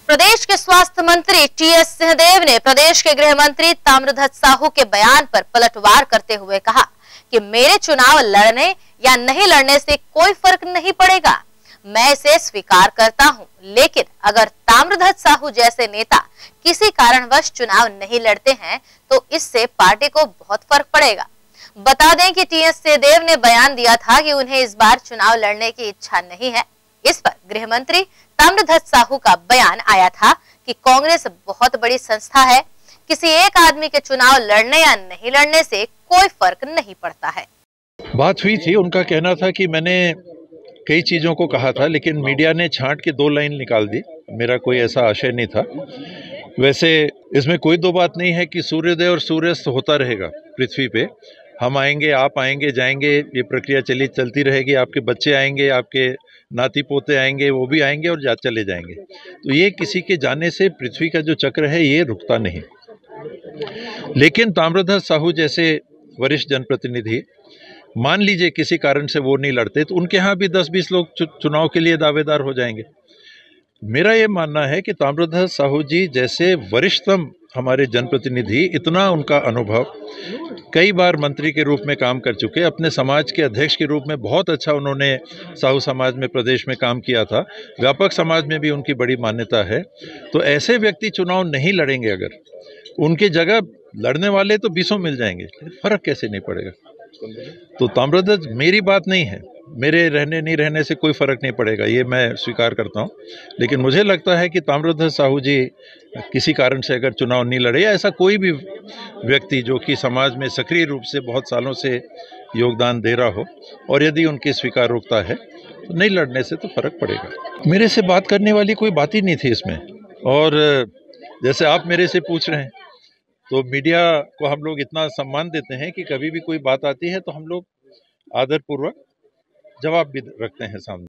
प्रदेश के स्वास्थ्य मंत्री टीएस सिंहदेव ने प्रदेश के गृह मंत्री ताम्रध्वज साहू के बयान पर पलटवार करते हुए कहा कि मेरे चुनाव लड़ने या नहीं लड़ने से कोई फर्क नहीं पड़ेगा। मैं इसे स्वीकार करता हूं, लेकिन अगर ताम्रध्वज साहू जैसे नेता किसी कारणवश चुनाव नहीं लड़ते हैं तो इससे पार्टी को बहुत फर्क पड़ेगा। बता दें कि टीएस सिंहदेव ने बयान दिया था कि उन्हें इस बार चुनाव लड़ने की इच्छा नहीं है। इस पर गृह मंत्री ताम्रध्वज साहू का बयान आया था कि कांग्रेस बहुत बड़ी संस्था है, किसी एक आदमी के चुनाव लड़ने या नहीं लड़ने से कोई फर्क नहीं पड़ता है। बात हुई थी, उनका कहना था कि मैंने कई चीज़ों को कहा था, लेकिन मीडिया ने छांट के 2 लाइन निकाल दी। मेरा कोई ऐसा आशय नहीं था। वैसे इसमें कोई 2 बात नहीं है कि सूर्योदय और सूर्यास्त होता रहेगा पृथ्वी पे। हम आएंगे, आप आएंगे, जाएंगे, ये प्रक्रिया चलती रहेगी। आपके बच्चे आएंगे, आपके नाती पोते आएंगे, वो भी आएंगे और चले जाएंगे। तो ये किसी के जाने से पृथ्वी का जो चक्र है ये रुकता नहीं। लेकिन ताम्रध्वज साहू जैसे वरिष्ठ जनप्रतिनिधि, मान लीजिए किसी कारण से वो नहीं लड़ते तो उनके यहाँ भी 10-20 लोग चुनाव के लिए दावेदार हो जाएंगे। मेरा ये मानना है कि ताम्रध्वज साहू जी जैसे वरिष्ठतम हमारे जनप्रतिनिधि, इतना उनका अनुभव, कई बार मंत्री के रूप में काम कर चुके, अपने समाज के अध्यक्ष के रूप में बहुत अच्छा उन्होंने साहू समाज में, प्रदेश में काम किया था। व्यापक समाज में भी उनकी बड़ी मान्यता है। तो ऐसे व्यक्ति चुनाव नहीं लड़ेंगे, अगर उनकी जगह लड़ने वाले तो 20 मिल जाएंगे, फर्क कैसे नहीं पड़ेगा। तो ताम्रध्वज, मेरी बात नहीं है, मेरे रहने नहीं रहने से कोई फर्क नहीं पड़ेगा, ये मैं स्वीकार करता हूँ। लेकिन मुझे लगता है कि ताम्रध्वज साहू जी किसी कारण से अगर चुनाव नहीं लड़े, या ऐसा कोई भी व्यक्ति जो कि समाज में सक्रिय रूप से बहुत सालों से योगदान दे रहा हो, और यदि उनकी स्वीकार रुकता है तो नहीं लड़ने से तो फर्क पड़ेगा। मेरे से बात करने वाली कोई बात ही नहीं थी इसमें। और जैसे आप मेरे से पूछ रहे हैं, तो मीडिया को हम लोग इतना सम्मान देते हैं कि कभी भी कोई बात आती है तो हम लोग आदरपूर्वक जवाब भी रखते हैं सामने।